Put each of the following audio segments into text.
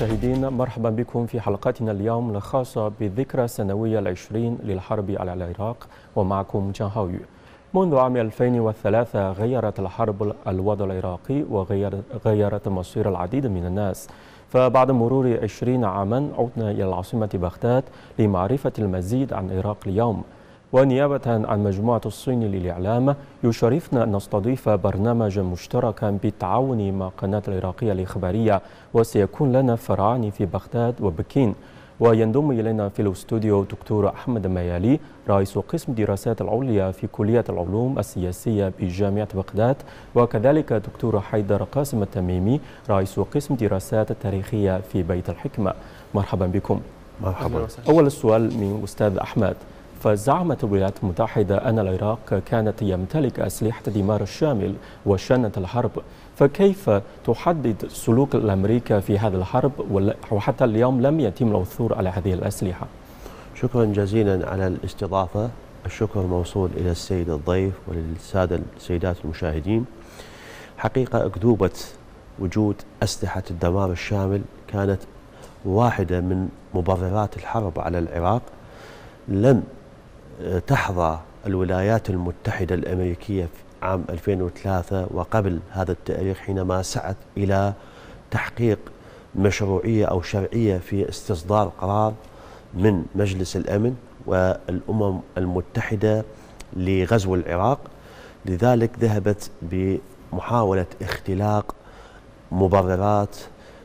المشاهدين، مرحبا بكم في حلقتنا اليوم الخاصة بالذكرى السنوية العشرين للحرب على العراق، ومعكم جان هاوي. منذ عام 2003 غيرت الحرب الوضع العراقي وغيرت مصير العديد من الناس. فبعد مرور 20 عاما عدنا إلى العاصمة بغداد لمعرفة المزيد عن العراق اليوم. ونيابة عن مجموعة الصين للإعلام يشرفنا أن نستضيف برنامجا مشتركا بالتعاون مع قناة العراقية الإخبارية، وسيكون لنا فرعان في بغداد وبكين. وينضم إلينا في الاستوديو دكتور أحمد ميالي، رئيس قسم دراسات العليا في كلية العلوم السياسية بجامعة بغداد، وكذلك دكتور حيدر قاسم التميمي، رئيس قسم دراسات التاريخية في بيت الحكمة. مرحبا بكم. مرحبا. أول سؤال من أستاذ أحمد. فزعمت الولايات المتحدة أن العراق كانت يمتلك أسلحة دمار الشامل وشنت الحرب، فكيف تحدد سلوك الأمريكا في هذه الحرب وحتى اليوم لم يتم العثور على هذه الأسلحة؟ شكرا جزيلا على الاستضافة. الشكر موصول إلى السيد الضيف وللسادة السيدات المشاهدين. حقيقة أكذوبة وجود أسلحة الدمار الشامل كانت واحدة من مبررات الحرب على العراق. لم تحظى الولايات المتحدة الأمريكية في عام 2003 وقبل هذا التاريخ حينما سعت إلى تحقيق مشروعية أو شرعية في استصدار قرار من مجلس الأمن والأمم المتحدة لغزو العراق. لذلك ذهبت بمحاولة اختلاق مبررات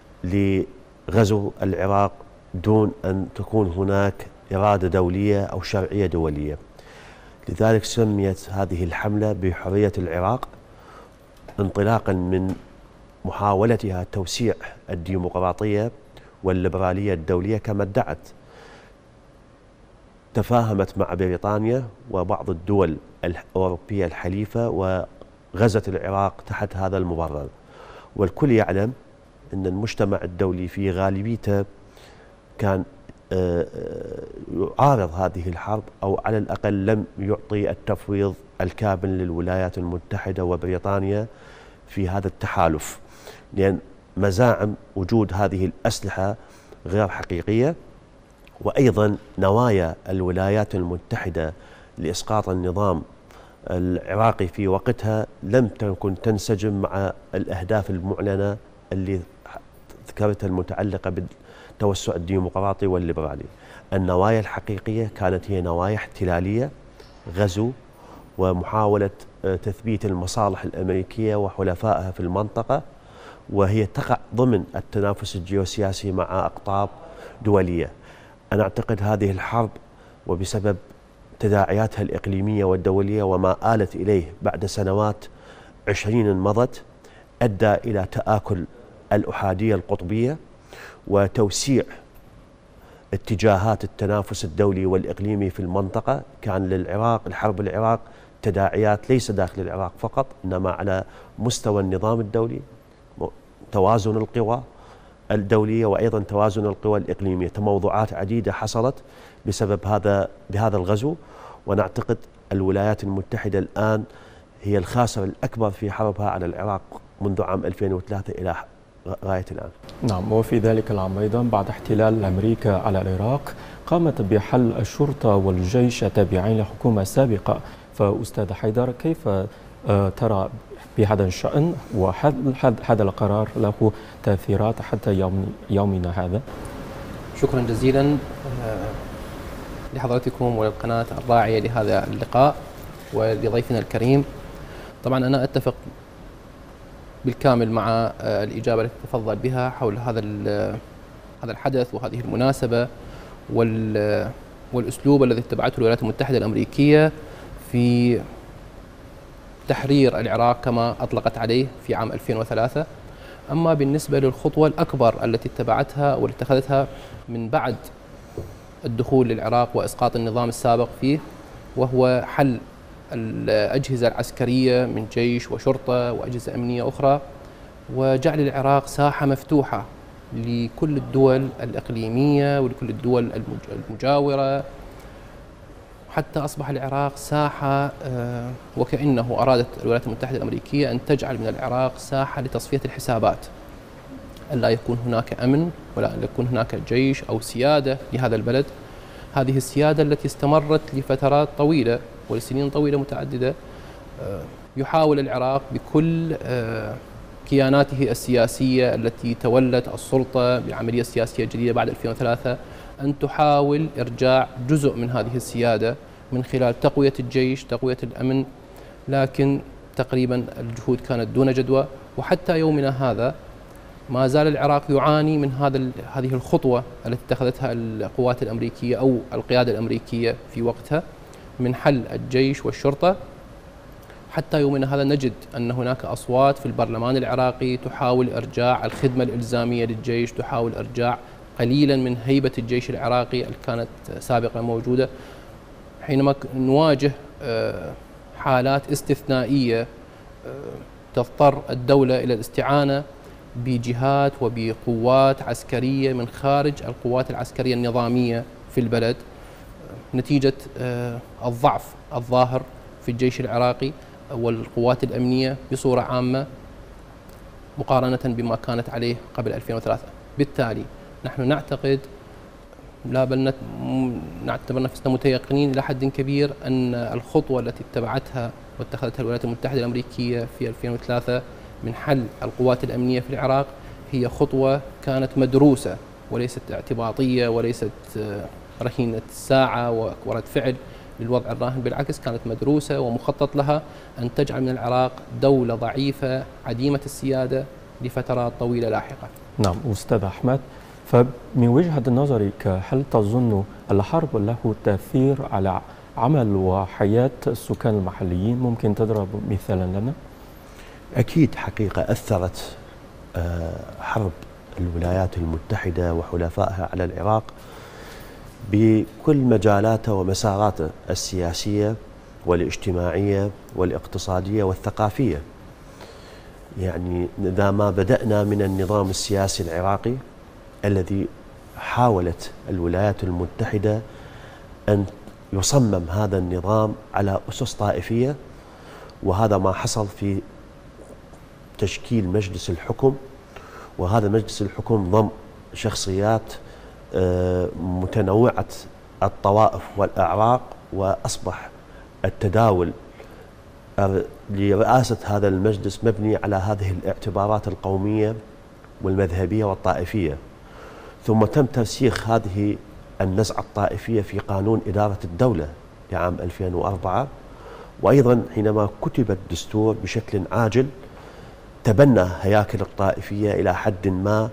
لغزو العراق دون أن تكون هناك إرادة دولية أو شرعية دولية. لذلك سميت هذه الحملة بحرية العراق، انطلاقا من محاولتها توسيع الديمقراطية والليبرالية الدولية كما ادعت. تفاهمت مع بريطانيا وبعض الدول الأوروبية الحليفة وغزت العراق تحت هذا المبرر. والكل يعلم أن المجتمع الدولي في غالبيته كان يعارض هذه الحرب، أو على الأقل لم يعطي التفويض الكامل للولايات المتحدة وبريطانيا في هذا التحالف، لأن مزاعم وجود هذه الأسلحة غير حقيقية. وأيضا نوايا الولايات المتحدة لإسقاط النظام العراقي في وقتها لم تكن تنسجم مع الأهداف المعلنة اللي ذكرتها المتعلقة بالتوسع الديمقراطي والليبرالي. النوايا الحقيقية كانت هي نوايا احتلالية، غزو ومحاولة تثبيت المصالح الأمريكية وحلفائها في المنطقة، وهي تقع ضمن التنافس الجيوسياسي مع أقطاب دولية. أنا أعتقد هذه الحرب وبسبب تداعياتها الإقليمية والدولية وما آلت إليه بعد سنوات 20 مضت أدى إلى تآكل الأحادية القطبية وتوسيع اتجاهات التنافس الدولي والإقليمي في المنطقة. كان للعراق الحرب العراق تداعيات ليس داخل العراق فقط، إنما على مستوى النظام الدولي، توازن القوى الدولية وأيضا توازن القوى الإقليمية. تموضعات عديدة حصلت بسبب بهذا الغزو. ونعتقد الولايات المتحدة الآن هي الخاسر الأكبر في حربها على العراق منذ عام 2003 إلى غاية الآن. نعم، وفي ذلك العام أيضا بعد احتلال أمريكا على العراق قامت بحل الشرطة والجيش التابعين لحكومة سابقة. فأستاذ حيدر، كيف ترى بهذا الشأن، وهل هذا القرار له تأثيرات حتى يومنا هذا؟ شكرا جزيلا لحضرتكم وللقناة الراعية لهذا اللقاء ولضيفنا الكريم. طبعا أنا أتفق بالكامل مع الإجابة التي تفضل بها حول هذا الحدث وهذه المناسبة والأسلوب الذي اتبعته الولايات المتحدة الأمريكية في تحرير العراق كما أطلقت عليه في عام 2003. أما بالنسبة للخطوة الأكبر التي اتبعتها والتي اتخذتها من بعد الدخول للعراق وإسقاط النظام السابق فيه، وهو حل الأجهزة العسكرية من جيش وشرطة وأجهزة أمنية أخرى، وجعل العراق ساحة مفتوحة لكل الدول الإقليمية ولكل الدول المجاورة، حتى أصبح العراق ساحة وكأنه أرادت الولايات المتحدة الأمريكية أن تجعل من العراق ساحة لتصفية الحسابات. أن لا يكون هناك أمن ولا أن يكون هناك جيش أو سيادة لهذا البلد. هذه السيادة التي استمرت لفترات طويلة ولسنين طويلة متعددة. يحاول العراق بكل كياناته السياسية التي تولت السلطة بعملية سياسية جديدة بعد 2003 أن تحاول إرجاع جزء من هذه السيادة من خلال تقوية الجيش، تقوية الأمن، لكن تقريبا الجهود كانت دون جدوى. وحتى يومنا هذا ما زال العراق يعاني من هذه الخطوة التي اتخذتها القوات الأمريكية أو القيادة الأمريكية في وقتها من حل الجيش والشرطة. حتى يومنا هذا نجد أن هناك أصوات في البرلمان العراقي تحاول إرجاع الخدمة الإلزامية للجيش، تحاول إرجاع قليلا من هيبة الجيش العراقي اللي كانت سابقا موجودة. حينما نواجه حالات استثنائية تضطر الدولة إلى الاستعانة بجهات وبقوات عسكرية من خارج القوات العسكرية النظامية في البلد نتيجة الضعف الظاهر في الجيش العراقي والقوات الأمنية بصورة عامة مقارنة بما كانت عليه قبل 2003. بالتالي نحن نعتقد نعتبر نفسنا متيقنين إلى حد كبير أن الخطوة التي اتبعتها واتخذتها الولايات المتحدة الأمريكية في 2003 من حل القوات الأمنية في العراق هي خطوة كانت مدروسة وليست اعتباطية وليست رهينة ساعة ورد فعل للوضع الراهن. بالعكس كانت مدروسة ومخطط لها أن تجعل من العراق دولة ضعيفة عديمة السيادة لفترات طويلة لاحقة. نعم أستاذ أحمد، فمن وجهة نظرك هل تظن الحرب له تأثير على عمل وحياة السكان المحليين؟ ممكن تضرب مثالا لنا؟ أكيد حقيقة أثرت حرب الولايات المتحدة وحلفائها على العراق بكل مجالاته ومساراته السياسية والاجتماعية والاقتصادية والثقافية. يعني إذا ما بدأنا من النظام السياسي العراقي الذي حاولت الولايات المتحدة أن يصمم هذا النظام على أسس طائفية، وهذا ما حصل في تشكيل مجلس الحكم، وهذا مجلس الحكم ضم شخصيات متنوعة الطوائف والأعراق، وأصبح التداول لرئاسة هذا المجلس مبني على هذه الاعتبارات القومية والمذهبية والطائفية. ثم تم ترسيخ هذه النزعة الطائفية في قانون إدارة الدولة لعام 2004، وأيضا حينما كتب الدستور بشكل عاجل تبنى هياكل الطائفية إلى حد ما،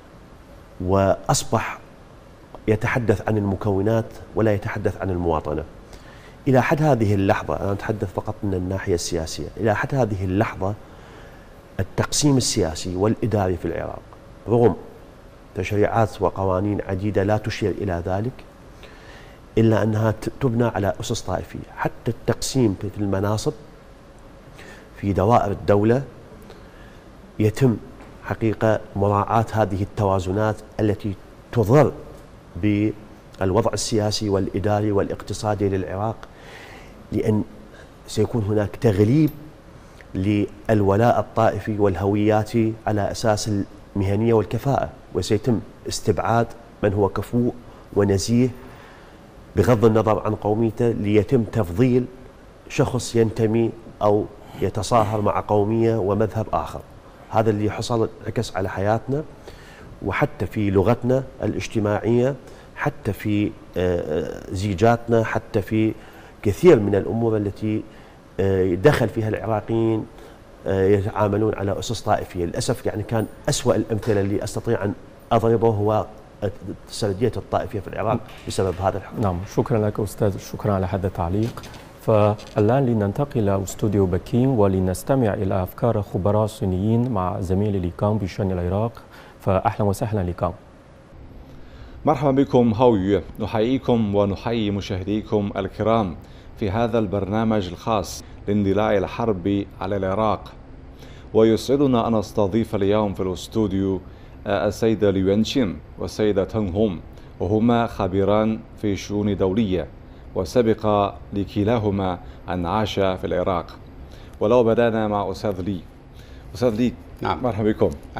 وأصبح يتحدث عن المكونات ولا يتحدث عن المواطنة. إلى حد هذه اللحظة، أنا أتحدث فقط من الناحية السياسية، إلى حد هذه اللحظة التقسيم السياسي والإداري في العراق رغم تشريعات وقوانين عديدة لا تشير إلى ذلك إلا أنها تبنى على أسس طائفية. حتى التقسيم في المناصب في دوائر الدولة يتم حقيقة مراعاة هذه التوازنات التي تضر بالوضع السياسي والإداري والاقتصادي للعراق، لأن سيكون هناك تغليب للولاء الطائفي والهوياتي على أساس المهنية والكفاءة، وسيتم استبعاد من هو كفؤ ونزيه بغض النظر عن قوميته ليتم تفضيل شخص ينتمي أو يتصاهر مع قومية ومذهب آخر. هذا اللي حصل انعكس على حياتنا وحتى في لغتنا الاجتماعية، حتى في زيجاتنا، حتى في كثير من الأمور التي دخل فيها العراقيين يتعاملون على أسس طائفية. للأسف يعني كان أسوأ الأمثلة اللي أستطيع أن أضربه هو سردية الطائفية في العراق بسبب هذا الحكم. نعم، شكرا لك أستاذ، شكرا على هذا التعليق. فالآن لننتقل إلى استوديو بكين ولنستمع إلى أفكار خبراء صينيين مع زميلي ليكام بشأن العراق. فأهلا وسهلا ليكام. مرحبا بكم هاوي، نحييكم ونحيي مشاهديكم الكرام في هذا البرنامج الخاص لاندلاع الحرب على العراق. ويسعدنا أن نستضيف اليوم في الاستوديو السيدة لي وينشين والسيدة تنغ هوم، وهما خبيران في شؤون دولية وسبق لكلاهما أن عاش في العراق. ولو بدأنا مع أستاذ لي. أستاذ لي، نعم، مرحبا بكم. أهلا.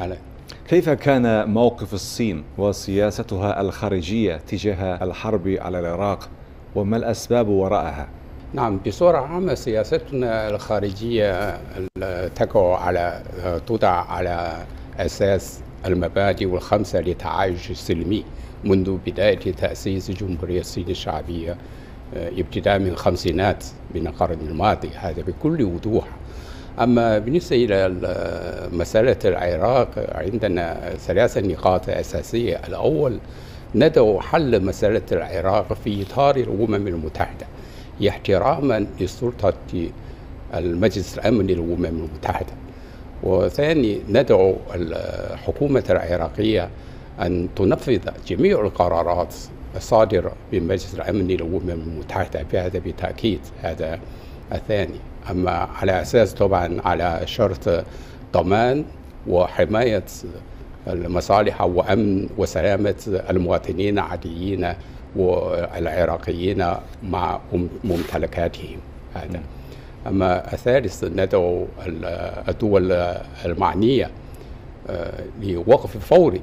كيف كان موقف الصين وسياستها الخارجية تجاه الحرب على العراق وما الأسباب وراءها؟ نعم، بصورة عامة سياستنا الخارجية توضع على أساس المبادئ الخمسة للتعايش السلمي منذ بداية تأسيس جمهورية الصين الشعبية ابتداء من الخمسينات من القرن الماضي، هذا بكل وضوح. أما بالنسبة إلى مسألة العراق عندنا ثلاثة نقاط أساسية. الأول، ندعو حل مسألة العراق في إطار الأمم المتحدة احتراما لسلطة المجلس الأمن للأمم المتحدة. وثاني، ندعو الحكومة العراقية أن تنفذ جميع القرارات الصادرة من مجلس الأمن للأمم المتحدة، بهذا بالتأكيد هذا الثاني. أما على أساس طبعا على شرط ضمان وحماية المصالح وأمن وسلامة المواطنين العاديين والعراقيين مع ممتلكاتهم هذا. أما الثالث، ندعو الدول المعنية لوقف فوري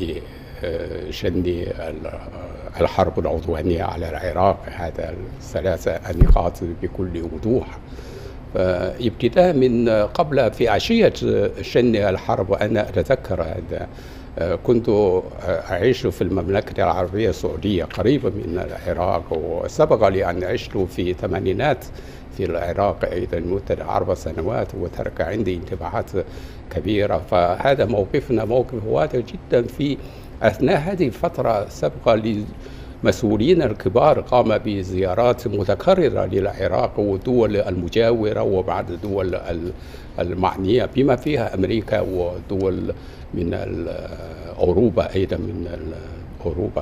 لشن الحرب العدوانية على العراق. هذا الثلاثة النقاط بكل وضوح. ابتداء من قبل في عشية شن الحرب، وأنا أتذكر هذا كنت أعيش في المملكة العربية السعودية قريبا من العراق، وسبق لي أن عشت في الثمانينات في العراق أيضا مدة 4 سنوات، وترك عندي انطباعات كبيرة. فهذا موقفنا موقف واضح جدا. في أثناء هذه الفترة سبق لمسؤولين الكبار قام بزيارات متكررة للعراق والدول المجاورة وبعض الدول المعنية بما فيها أمريكا ودول من أوروبا أيضا من أوروبا،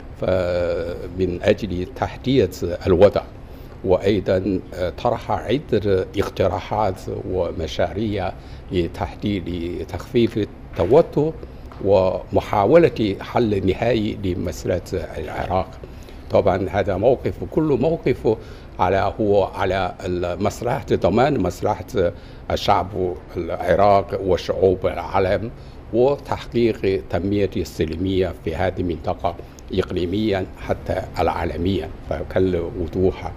فمن أجل تحدية الوضع، وأيضا طرح عدة اقتراحات ومشاريع لتخفيف التوتر ومحاولة حل نهائي لمسألة العراق. طبعا هذا موقف، كل موقف هو على مصلحة ضمان مصلحة الشعب العراق وشعوب العالم وتحقيق تنمية السلمية في هذه المنطقة إقليميا حتى العالميا. فبكل وضوح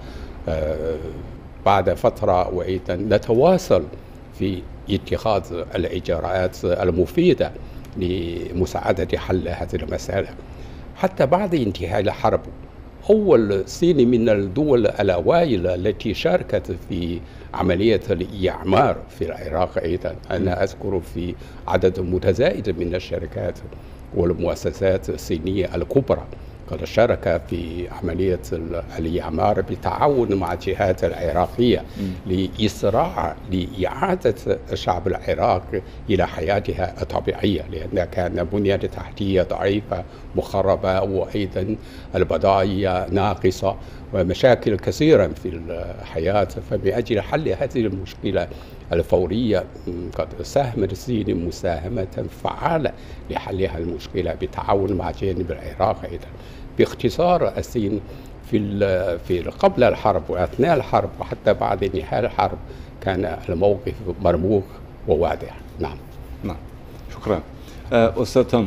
بعد فترة وأيضا نتواصل في اتخاذ الإجراءات المفيدة لمساعدة حل هذه المسألة حتى بعد انتهاء الحرب. أول صين من الدول الأوائل التي شاركت في عملية الإعمار في العراق أيضا. أنا أذكر في عدد متزايد من الشركات والمؤسسات الصينية الكبرى قد شارك في عملية الإعمار بالتعاون مع الجهات العراقية لإسراع لإعادة الشعب العراق إلى حياتها الطبيعية، لأن كان بنية تحتية ضعيفة مخربة وأيضا البضائع ناقصة ومشاكل كثيرة في الحياة. فبأجل حل هذه المشكلة الفورية قد ساهمت الصين مساهمة فعالة لحلها المشكلة بالتعاون مع جانب العراق أيضا. باختصار، الصين في قبل الحرب وأثناء الحرب وحتى بعد انتهاء الحرب كان الموقف مرموق وواضح. نعم. شكرا. أستاذ توم،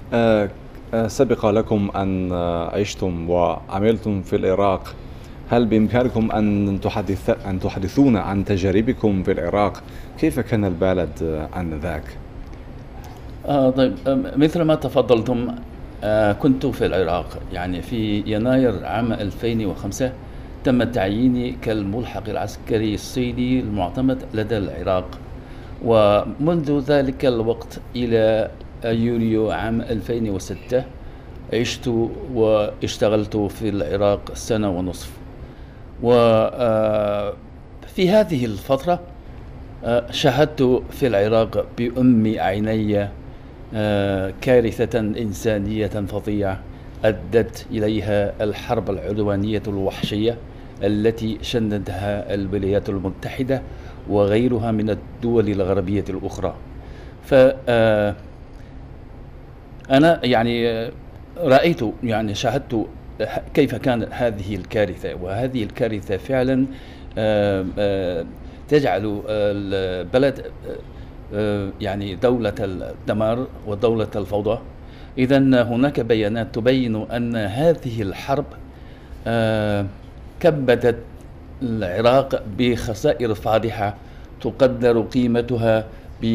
سبق لكم أن عشتم وعملتم في العراق، هل بإمكانكم أن تحدثونا عن تجاربكم في العراق؟ كيف كان البلد آنذاك؟ طيب، مثل ما تفضلتم كنت في العراق، يعني في يناير عام 2005 تم تعييني كالملحق العسكري الصيني المعتمد لدى العراق، ومنذ ذلك الوقت إلى يوليو عام 2006 عشت واشتغلت في العراق 1.5 سنة. وفي هذه الفترة شاهدت في العراق بأم عيني كارثة إنسانية فظيعة أدت إليها الحرب العدوانية الوحشية التي شنتها الولايات المتحدة وغيرها من الدول الغربية الأخرى. فأنا يعني رأيت، يعني شاهدت كيف كانت هذه الكارثة، وهذه الكارثة فعلا تجعل البلد يعني دولة الدمار ودولة الفوضى. إذا هناك بيانات تبين أن هذه الحرب كبدت العراق بخسائر فادحة تقدر قيمتها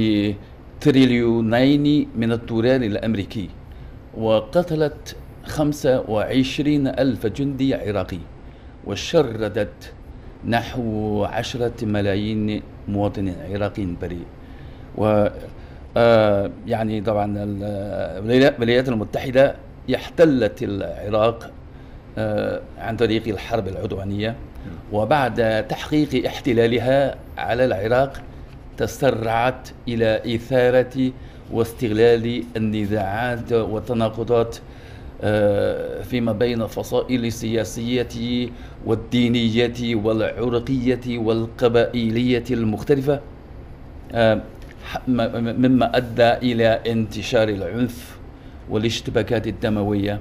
بتريليونين من الدولار الأمريكي، وقتلت 25,000 جندي عراقي، وشردت نحو 10 ملايين مواطن عراقي بريء. و يعني طبعا الولايات المتحدة احتلت العراق عن طريق الحرب العدوانية، وبعد تحقيق احتلالها على العراق تسرعت إلى إثارة واستغلال النزاعات والتناقضات فيما بين الفصائل السياسية والدينية والعرقية والقبائلية المختلفة، مما أدى إلى انتشار العنف والاشتباكات الدموية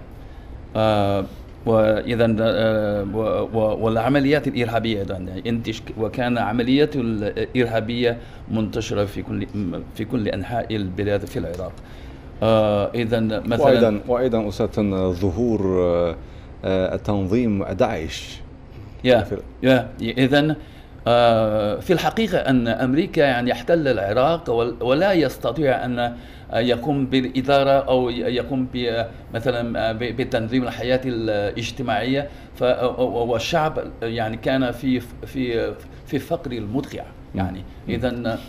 وإذا والعمليات الإرهابية، وكان عمليات الإرهابية منتشرة في كل أنحاء البلاد في العراق. إذا مثلا وأيضا أستاذ ظهور التنظيم داعش. إذا في الحقيقة أن أمريكا يعني احتل العراق ولا يستطيع أن يقوم بالإدارة أو يقوم مثلا بتنظيم الحياة الاجتماعية، والشعب يعني كان في فقر المدقع يعني. إذا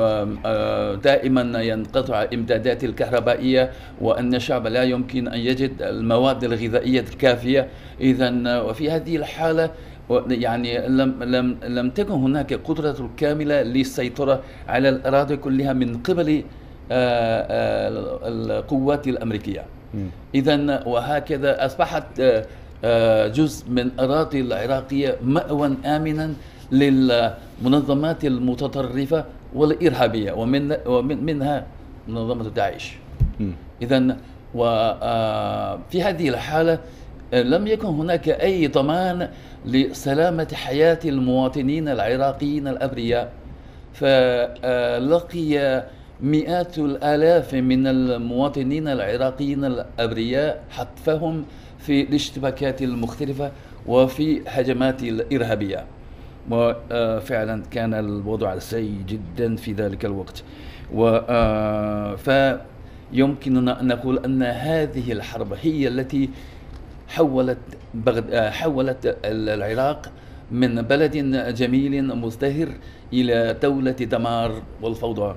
دائما ينقطع إمدادات الكهربائية، وأن الشعب لا يمكن أن يجد المواد الغذائية الكافية. إذا وفي هذه الحالة يعني لم تكن هناك قدرة كاملة للسيطرة على الأراضي كلها من قبل القوات الأمريكية. إذا وهكذا أصبحت جزء من أراضي العراقية مأوى آمنا للمنظمات المتطرفة والإرهابية، ومنها منظمة داعش. إذا وفي هذه الحالة لم يكن هناك أي ضمان لسلامة حياة المواطنين العراقيين الأبرياء، فلقي مئات الآلاف من المواطنين العراقيين الأبرياء حتفهم في الاشتباكات المختلفة وفي هجمات الإرهابية، وفعلا كان الوضع سيء جدا في ذلك الوقت. فيمكننا أن نقول أن هذه الحرب هي التي حولت العراق من بلد جميل مزدهر إلى دولة دمار والفوضى،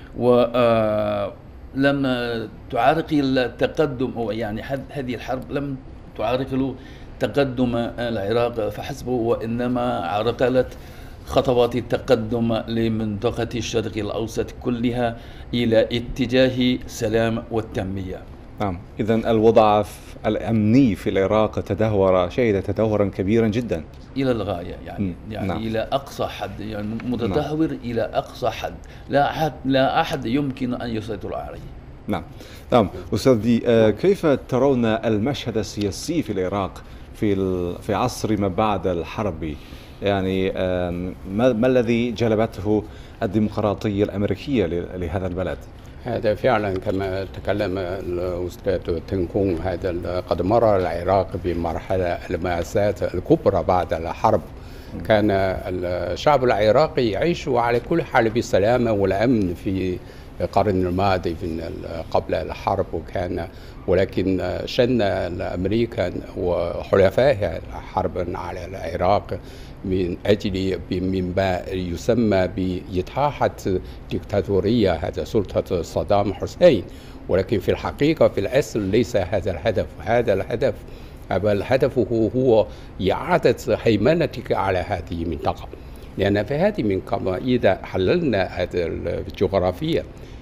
ولم تعرق التقدم، يعني هذه الحرب لم تعرقل تقدم العراق فحسب، وإنما عرقلت خطوات التقدم لمنطقة الشرق الأوسط كلها إلى اتجاه سلام والتنمية. نعم، إذا الوضع الأمني في العراق شهد تدهورا كبيرا جدا إلى الغاية، يعني نعم. إلى أقصى حد، يعني متدهور نعم. إلى أقصى حد، لا أحد يمكن أن يسيطر عليه. نعم أستاذي، كيف ترون المشهد السياسي في العراق في عصر ما بعد الحرب؟ يعني ما الذي جلبته الديمقراطية الأمريكية لهذا البلد؟ هذا فعلا كما تكلم الأستاذ تنكون، هذا قد مر العراق بمرحلة المأساة الكبرى بعد الحرب. كان الشعب العراقي يعيش على كل حال بالسلامة والأمن في القرن الماضي قبل الحرب، ولكن شن الأمريكان وحلفائها حربا على العراق من أجل مما يسمى بإتاحة ديكتاتورية، هذا سلطة صدام حسين. ولكن في الحقيقة في الأصل ليس هذا الهدف. الهدف هو إعادة هيمنتك على هذه المنطقة، لأن في هذه المنطقة إذا حللنا هذه الجغرافية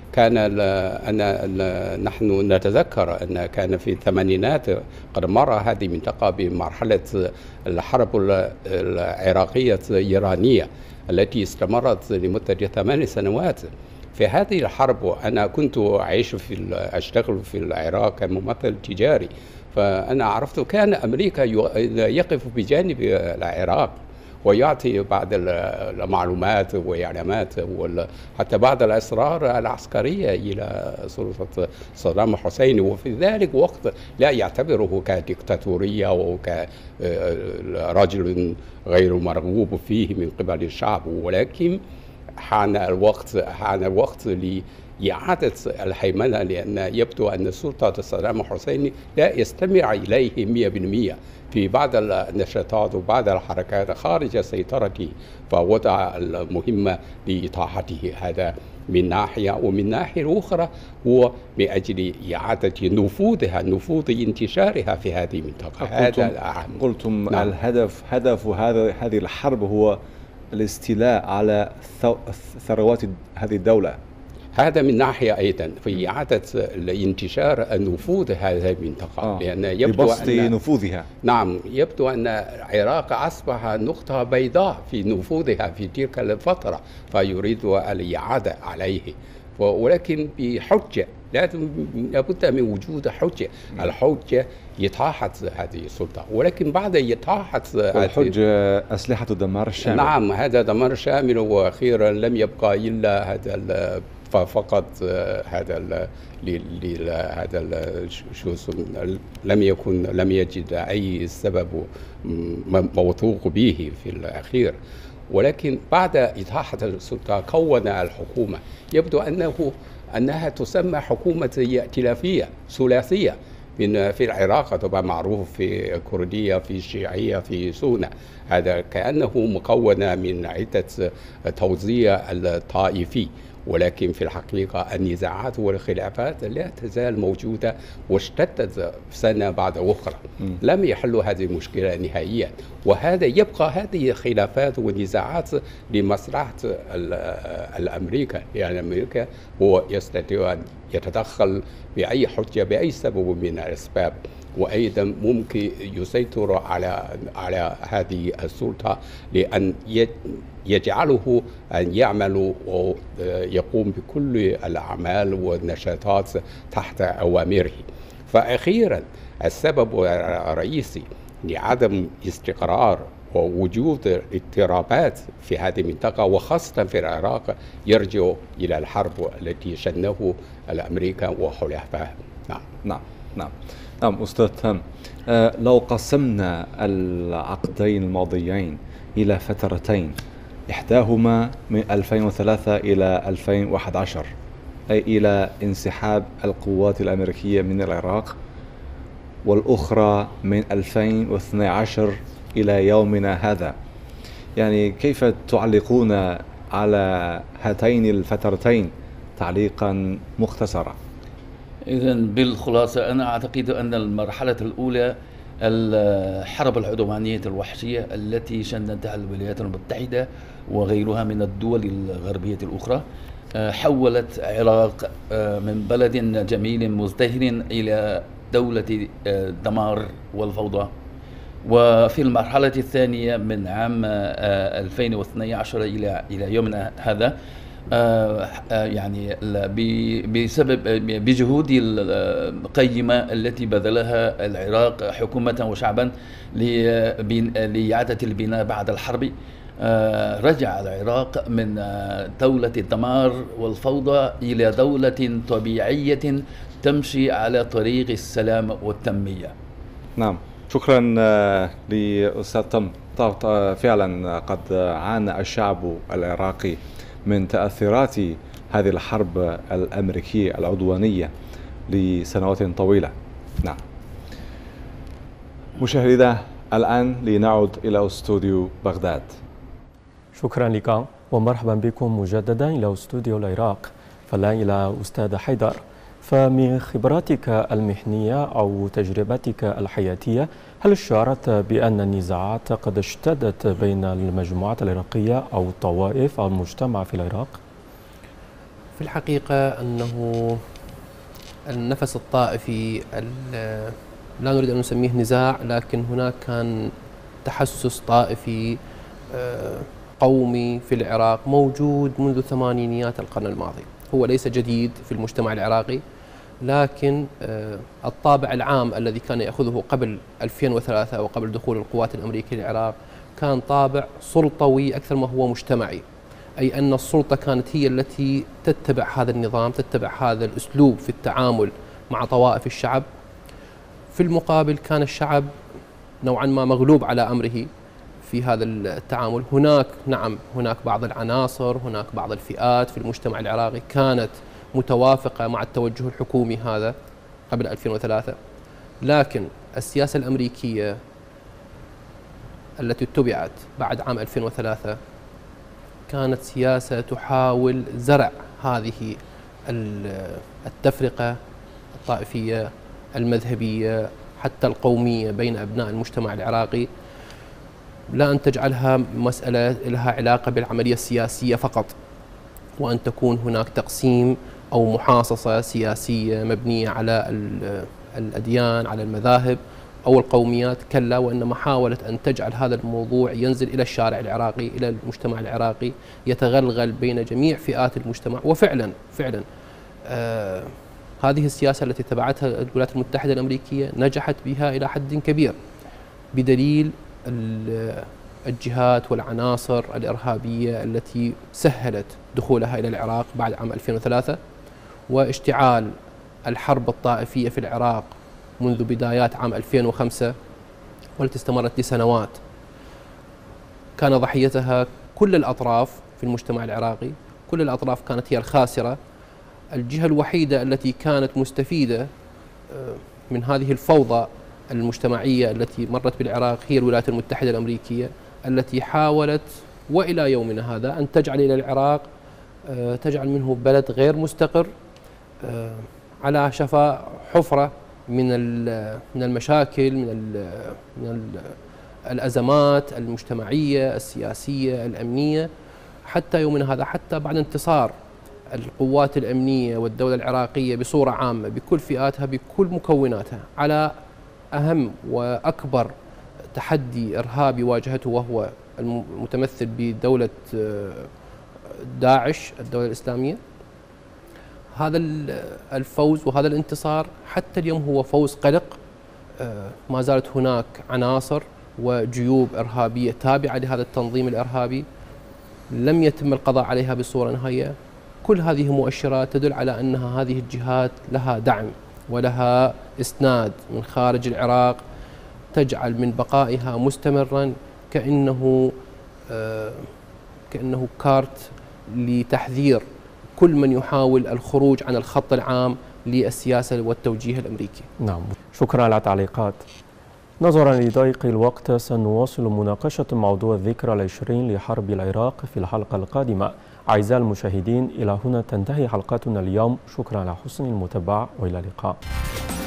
نحن نتذكر أن كان في الثمانينات قد مر هذه المنطقة بمرحلة الحرب العراقية الإيرانية التي استمرت لمدة 8 سنوات. في هذه الحرب أنا كنت أشتغل في العراق كممثل تجاري، فأنا عرفت كان أمريكا يقف بجانب العراق، ويعطي بعض المعلومات وإعلامات حتى بعض الأسرار العسكرية إلى سلطة صدام حسين، وفي ذلك وقت لا يعتبره كديكتاتورية أو كرجل غير مرغوب فيه من قبل الشعب، ولكن حان الوقت لإعادة الهيمنة، لأن يبدو أن سلطة صدام حسين لا يستمع إليه 100% في بعض النشاطات وبعض الحركات خارج سيطرته، فوضع المهمة لإطاحته. هذا من ناحية، ومن ناحية أخرى هو من أجل إعادة نفوذ انتشارها في هذه المنطقة. هذا الأهم. قلتم نعم. هدف هذه الحرب هو الاستيلاء على ثروات هذه الدولة. هذا من ناحية أيضا في إعادة الانتشار النفوذ هذه المنطقة، لأن يبدو ببسط نفوذها. نعم، يبدو أن العراق أصبح نقطة بيضاء في نفوذها في تلك الفترة، فيريد الإعادة عليه، ولكن بحجة. لابد من وجود حجة. الحجة إطاحة هذه السلطة، ولكن بعد إطاحة الحجة أسلحة الدمار الشامل. نعم، هذا دمار شامل، وأخيرا لم يبقى إلا هذا فقط هذا لم يجد أي سبب موثوق به في الأخير. ولكن بعد إطاحة السلطة كون الحكومة، يبدو أنها تسمى حكومة ائتلافية ثلاثية في العراق، طبعا معروف في كردية، في شيعية، في سنة. هذا كأنه مكونة من عدة توزيع الطائفي، ولكن في الحقيقة النزاعات والخلافات لا تزال موجودة واشتدت سنة بعد أخرى. لم يحلوا هذه المشكلة نهائيا، وهذا يبقى هذه الخلافات والنزاعات لمصلحة الأمريكا. يعني أمريكا هو يستطيع أن يتدخل بأي حجة بأي سبب من الأسباب، وأيضا ممكن يسيطر على هذه السلطة لأن يجعله أن يعمل ويقوم بكل الأعمال والنشاطات تحت أوامره. فأخيرا السبب الرئيسي لعدم استقرار ووجود اضطرابات في هذه المنطقة وخاصة في العراق يرجع إلى الحرب التي شنه الأمريكا وحلفائها. نعم أستاذ تام، لو قسمنا العقدين الماضيين إلى فترتين، إحداهما من 2003 إلى 2011، أي إلى انسحاب القوات الأمريكية من العراق، والأخرى من 2012 إلى يومنا هذا، يعني كيف تعلقون على هاتين الفترتين تعليقا مختصرا؟ إذن بالخلاصة أنا أعتقد أن المرحلة الأولى الحرب العدوانية الوحشية التي شنتها الولايات المتحدة وغيرها من الدول الغربية الأخرى حولت العراق من بلد جميل مزدهر إلى دولة الدمار والفوضى. وفي المرحلة الثانية من عام 2012 إلى يومنا هذا يعني بجهود القيمة التي بذلها العراق حكومة وشعبا لإعادة البناء بعد الحرب، رجع العراق من دولة الدمار والفوضى إلى دولة طبيعية تمشي على طريق السلام والتنمية. نعم، شكرا لأستاذ تم. فعلا قد عانى الشعب العراقي من تأثيرات هذه الحرب الأمريكية العدوانية لسنوات طويلة. نعم مشاهدينا، الآن لنعود إلى استوديو بغداد. شكرا لك ومرحبا بكم مجددا إلى استوديو العراق. فالآن إلى أستاذ حيدر، فمن خبراتك المهنية أو تجربتك الحياتية، هل شعرت بأن النزاعات قد اشتدت بين المجموعات العراقية أو الطوائف أو المجتمع في العراق؟ في الحقيقة أنه النفس الطائفي لا نريد أن نسميه نزاع، لكن هناك كان تحسس طائفي قومي في العراق موجود منذ ثمانينيات القرن الماضي. هو ليس جديد في المجتمع العراقي، لكن الطابع العام الذي كان يأخذه قبل 2003 وقبل دخول القوات الأمريكية للعراق كان طابع سلطوي أكثر ما هو مجتمعي، أي أن السلطة كانت هي التي تتبع هذا النظام، تتبع هذا الأسلوب في التعامل مع طوائف الشعب. في المقابل كان الشعب نوعا ما مغلوب على أمره في هذا التعامل. هناك بعض العناصر، هناك بعض الفئات في المجتمع العراقي كانت متوافقة مع التوجه الحكومي هذا قبل 2003، لكن السياسة الأمريكية التي اتبعت بعد عام 2003 كانت سياسة تحاول زرع هذه التفرقة الطائفية المذهبية حتى القومية بين أبناء المجتمع العراقي، لا أن تجعلها مسألة لها علاقة بالعملية السياسية فقط، وأن تكون هناك تقسيم أو محاصصة سياسية مبنية على الأديان، على المذاهب أو القوميات. كلا، وإنما حاولت أن تجعل هذا الموضوع ينزل إلى الشارع العراقي، إلى المجتمع العراقي، يتغلغل بين جميع فئات المجتمع. وفعلا هذه السياسة التي اتبعتها الولايات المتحدة الأمريكية نجحت بها إلى حد كبير، بدليل الجهات والعناصر الإرهابية التي سهلت دخولها إلى العراق بعد عام 2003 واشتعال الحرب الطائفية في العراق منذ بدايات عام 2005 والتي استمرت لسنوات. كان ضحيتها كل الأطراف في المجتمع العراقي، كل الأطراف كانت هي الخاسرة. الجهة الوحيدة التي كانت مستفيدة من هذه الفوضى المجتمعية التي مرت بالعراق هي الولايات المتحدة الأمريكية، التي حاولت وإلى يومنا هذا أن تجعل إلى العراق، تجعل منه بلد غير مستقر على شفا حفرة من المشاكل، من الأزمات المجتمعية السياسية الأمنية حتى يومنا هذا، حتى بعد انتصار القوات الأمنية والدولة العراقية بصورة عامة بكل فئاتها بكل مكوناتها على أهم وأكبر تحدي إرهابي واجهته، وهو المتمثل بدولة داعش الدولة الإسلامية. هذا الفوز وهذا الانتصار حتى اليوم هو فوز قلق. ما زالت هناك عناصر وجيوب إرهابية تابعة لهذا التنظيم الإرهابي لم يتم القضاء عليها بصورة نهائية. كل هذه مؤشرات تدل على أنها هذه الجهات لها دعم ولها إسناد من خارج العراق، تجعل من بقائها مستمرا كأنه كارت لتحذير كل من يحاول الخروج عن الخط العام للسياسة والتوجيه الأمريكي. نعم، شكرا على التعليقات. نظرا لضيق الوقت سنواصل مناقشة موضوع الذكرى العشرين لحرب العراق في الحلقة القادمة. أعزائي المشاهدين، إلى هنا تنتهي حلقتنا اليوم. شكرا على حسن المتابعة وإلى اللقاء.